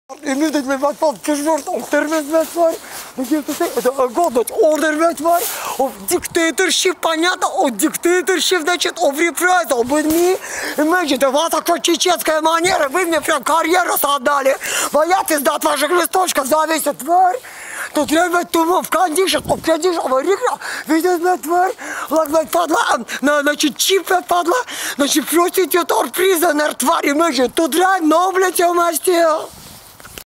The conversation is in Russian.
Имидать мы попал в четвертом термин, тварь. Это годность, ордер, тварь. Диктаторship, понятно? Диктаторship, значит, reprisal. With me, imagine, у вас такая чеченская манера, вы мне прям карьеру создали. Моя пизда от ваших листочков зависит, тварь. Тут ребят в кондишн, видишь, тварь, лагать падла, значит, чипа падла, значит, проститутор, призонер, тварь, имеешь, тут реально, блядь, я мастил.